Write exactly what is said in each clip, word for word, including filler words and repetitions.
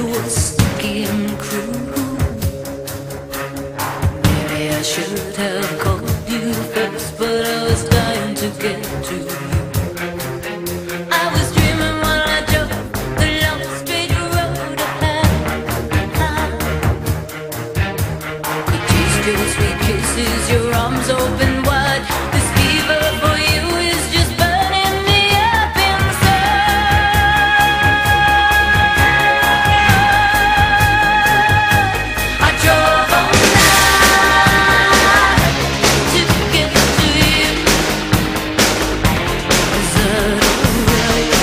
you were sticky and cruel. Maybe I should have called you first, but I was dying to get to you. I was dreaming while I drove the long straight road ahead. Could taste your sweet kisses, your arms open wide. This fever for you is just burning me up inside. I drove all night to get to you. Is that alright?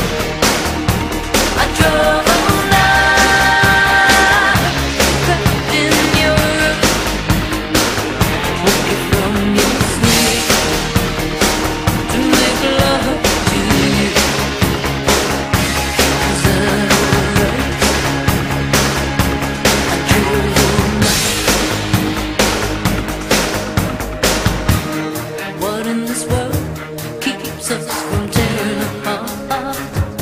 I drove all night, crept in your room, woke you from your sleep to make love to you. Is that alright? I drove all night. What in this world keeps us from tearing apart?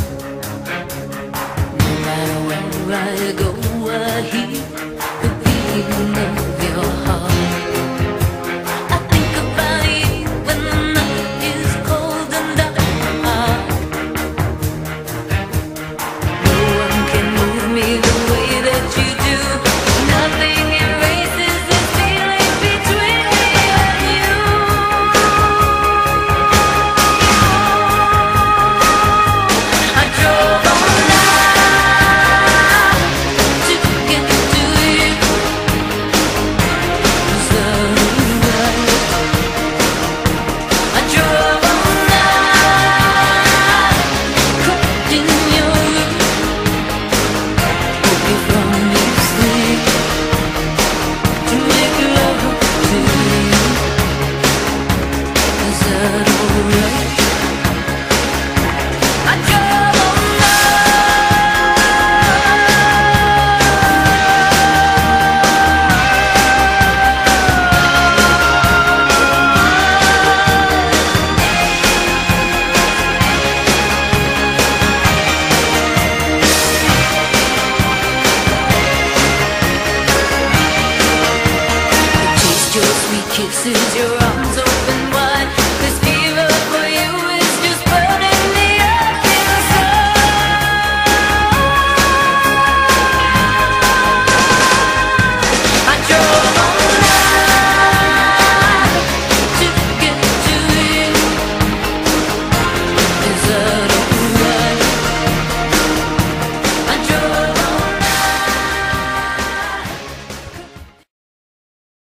No matter where I go, I hear the beating of your heart. I think about you when the night is cold and dark. No one can move me the way that you do. Nothing erases this feeling between me and you. I drove all night to get to you. Is that alright? I drove all night, crept in your room, woke you from your sleep to make love to you. Is that alright? I drove all Taste your sweet kisses, your